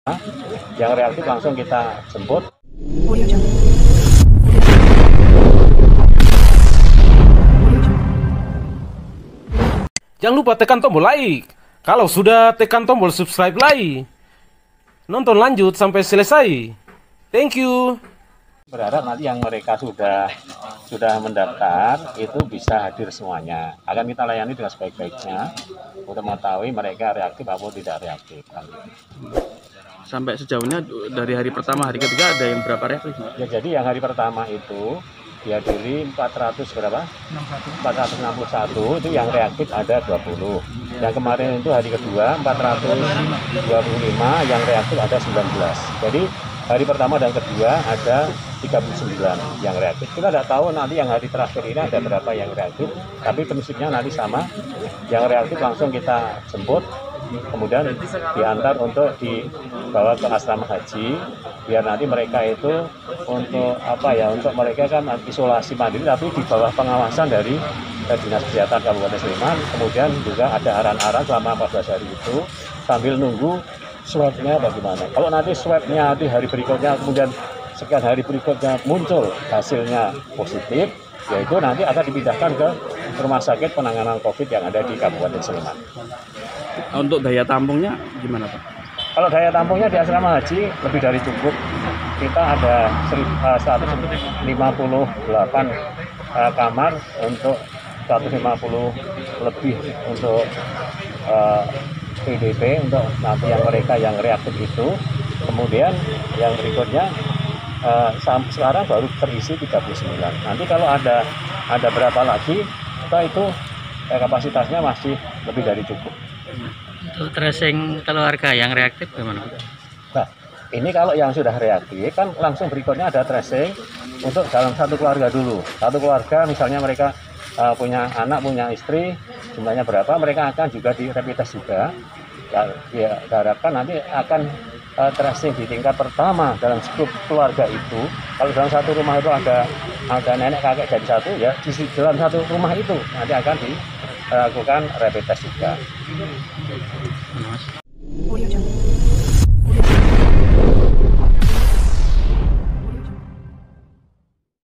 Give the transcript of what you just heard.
yang reaktif langsung kita jemput. Jangan lupa tekan tombol like. Kalau sudah tekan tombol subscribe like, nonton lanjut sampai selesai. Thank you. Berharap nanti yang mereka sudah mendaftar itu bisa hadir semuanya. Akan kita layani dengan sebaik-baiknya untuk mengetahui mereka reaktif atau tidak reaktif. Sampai sejauhnya dari hari pertama, hari ketiga ada yang berapa reaktif? Ya, jadi yang hari pertama itu dihadiri 400 berapa? 461 itu yang reaktif ada 20. Yang kemarin itu hari kedua 425 yang reaktif ada 19. Jadi hari pertama dan kedua ada 39 yang reaktif. Kita tidak tahu nanti yang hari terakhir ini ada berapa yang reaktif, tapi prinsipnya nanti sama. Yang reaktif langsung kita jemput, kemudian diantar untuk dibawa ke asrama haji, biar nanti mereka itu untuk untuk mereka kan isolasi mandiri, tapi di bawah pengawasan dari Dinas Kesehatan Kabupaten Sleman. Kemudian juga ada arahan-arahan selama 14 hari itu sambil nunggu swabnya bagaimana. Kalau nanti swabnya di hari berikutnya, kemudian sekian hari berikutnya muncul hasilnya positif, yaitu nanti akan dipindahkan ke rumah sakit penanganan COVID yang ada di Kabupaten Sleman. Untuk daya tampungnya gimana, Pak? Kalau daya tampungnya di asrama haji lebih dari cukup. Kita ada 158 kamar untuk 150 lebih untuk PDP untuk nanti yang mereka yang reaktif itu. Kemudian yang berikutnya sekarang baru terisi 39. Nanti kalau ada berapa lagi, kita itu kapasitasnya masih lebih dari cukup. Untuk tracing keluarga yang reaktif bagaimana? Nah, ini kalau yang sudah reaktif kan langsung berikutnya ada tracing untuk dalam satu keluarga dulu. Satu keluarga misalnya mereka punya anak, punya istri, jumlahnya berapa, mereka akan juga di rapid test juga. Ya, diharapkan nanti akan tracing di tingkat pertama dalam skup keluarga itu. Kalau dalam satu rumah itu ada nenek kakek jadi satu, ya di dalam satu rumah itu nanti akan dilakukan rapid test juga.